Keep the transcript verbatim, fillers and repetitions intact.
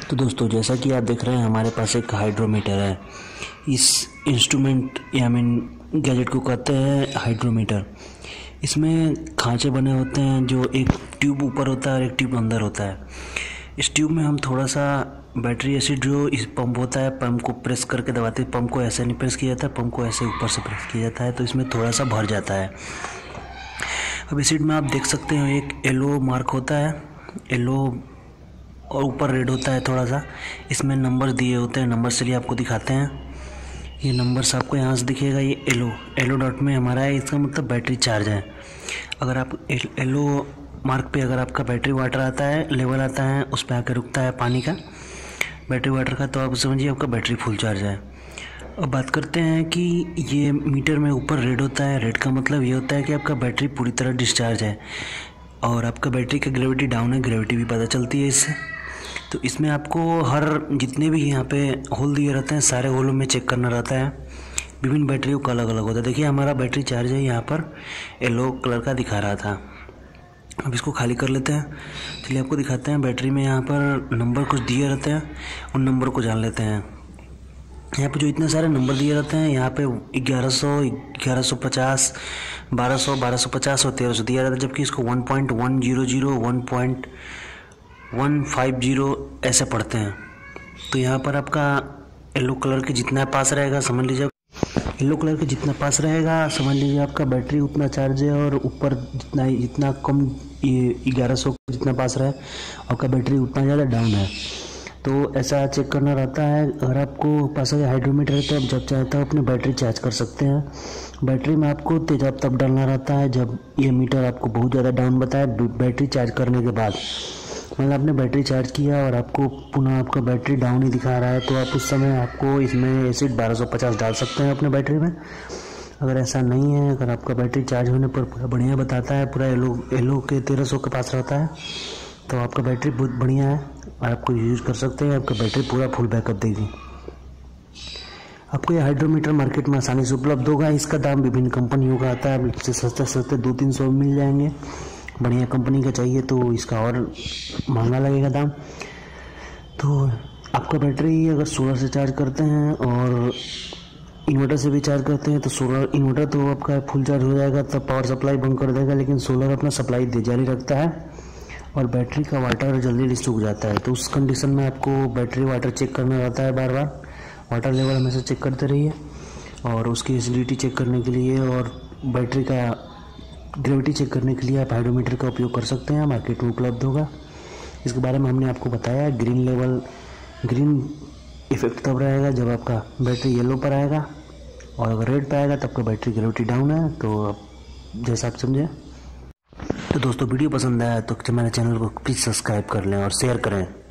तो दोस्तों, जैसा कि आप देख रहे हैं हमारे पास एक हाइड्रोमीटर है। इस इंस्ट्रूमेंट या मीन गैजेट को कहते हैं हाइड्रोमीटर। इसमें खांचे बने होते हैं, जो एक ट्यूब ऊपर होता है और एक ट्यूब अंदर होता है। इस ट्यूब में हम थोड़ा सा बैटरी एसिड जो इस पंप होता है, पंप को प्रेस करके दबाते हैं। पंप को ऐसे नहीं प्रेस किया जाता है, पंप को ऐसे ऊपर से प्रेस किया जाता है, तो इसमें थोड़ा सा भर जाता है। अब एसिड में आप देख सकते हो एक येलो मार्क होता है, येलो और ऊपर रेड होता है थोड़ा सा। इसमें नंबर दिए होते हैं, नंबर चलिए आपको दिखाते हैं। ये नंबर्स आपको यहाँ से दिखेगा, ये येलो येलो डॉट में हमारा है, इसका मतलब बैटरी चार्ज है। अगर आप येलो मार्क पे अगर आपका बैटरी वाटर आता है, लेवल आता है, उस पर आकर रुकता है पानी का, बैटरी वाटर का, तो आप समझिए आपका बैटरी फुल चार्ज है। अब बात करते हैं कि ये मीटर में ऊपर रेड होता है। रेड का मतलब ये होता है कि आपका बैटरी पूरी तरह डिस्चार्ज है और आपका बैटरी का ग्रेविटी डाउन है, ग्रेविटी भी पता चलती है इससे। तो इसमें आपको हर जितने भी यहाँ पे होल दिए रहते हैं, सारे होलों में चेक करना रहता है। विभिन्न बैटरियों का अलग अलग होता है। देखिए हमारा बैटरी चार्ज है, यहाँ पर येलो कलर का दिखा रहा था। अब इसको खाली कर लेते हैं। चलिए आपको दिखाते हैं। बैटरी में यहाँ पर नंबर कुछ दिए रहते हैं, उन नंबर को जान लेते हैं। यहाँ पे जो इतने सारे नंबर दिए रहते हैं, यहाँ पे ग्यारह सौ, ग्यारह सौ पचास, बारह सौ, बारह सौ पचास और तेरह सौ दिया रहता है, जबकि इसको one point one zero zero, one point one five zero ऐसे पढ़ते हैं। तो यहाँ पर आपका येलो कलर के जितना पास रहेगा, समझ लीजिए येलो कलर के जितना पास रहेगा, समझ लीजिए आपका बैटरी उतना चार्ज है, और ऊपर जितना जितना कम ये ग्यारह सौ जितना पास रहे, आपका बैटरी उतना ज़्यादा डाउन है। तो ऐसा चेक करना रहता है। अगर आपको पास है हाइड्रोमीटर है, तो आप जब चाहते हो अपनी बैटरी चार्ज कर सकते हैं। बैटरी में आपको तेजाब तब डालना रहता है जब ये मीटर आपको बहुत ज़्यादा डाउन बताए। बैटरी चार्ज करने के बाद मतलब आपने बैटरी चार्ज किया और आपको पुनः आपका बैटरी डाउन ही दिखा रहा है, तो आप उस समय आपको इसमें एसिड बारह सौ पचास डाल सकते हैं अपने बैटरी में। अगर ऐसा नहीं है, अगर आपका बैटरी चार्ज होने पर पूरा बढ़िया बताता है, पूरा येलो येलो के तेरह सौ के पास रहता है, तो आपका बैटरी बहुत बढ़िया है और आपको यूज़ कर सकते हैं। आपका बैटरी पूरा फुल बैकअप देगी। आपको ये हाइड्रोमीटर मार्केट में आसानी से उपलब्ध होगा। इसका दाम विभिन्न कंपनियों का आता है, इससे सस्ते सस्ते दो तीन सौ मिल जाएंगे। बढ़िया कंपनी का चाहिए तो इसका और महंगा लगेगा दाम। तो आपका बैटरी अगर सोलर से चार्ज करते हैं और इन्वर्टर से भी चार्ज करते हैं, तो सोलर इन्वर्टर तो आपका फुल चार्ज हो जाएगा, तब पावर सप्लाई बंद कर देगा, लेकिन सोलर अपना सप्लाई दे जारी रखता है और बैटरी का वाटर जल्दी सूख जाता है। तो उस कंडीशन में आपको बैटरी वाटर चेक करना रहता है बार बार। वाटर लेवल हमेशा चेक करते रहिए, और उसकी एसिडिटी चेक करने के लिए और बैटरी का ग्रेविटी चेक करने के लिए आप हाइड्रोमीटर का उपयोग कर सकते हैं। मार्केट में उपलब्ध होगा। इसके बारे में हमने आपको बताया। ग्रीन लेवल ग्रीन इफेक्ट तब रहेगा जब आपका बैटरी येलो पर आएगा, और अगर रेड पर आएगा तब आपका बैटरी ग्रेविटी डाउन है। तो आप जैसा आप समझें। तो दोस्तों, वीडियो पसंद आया तो हमारे चैनल को प्लीज़ सब्सक्राइब कर लें और शेयर करें।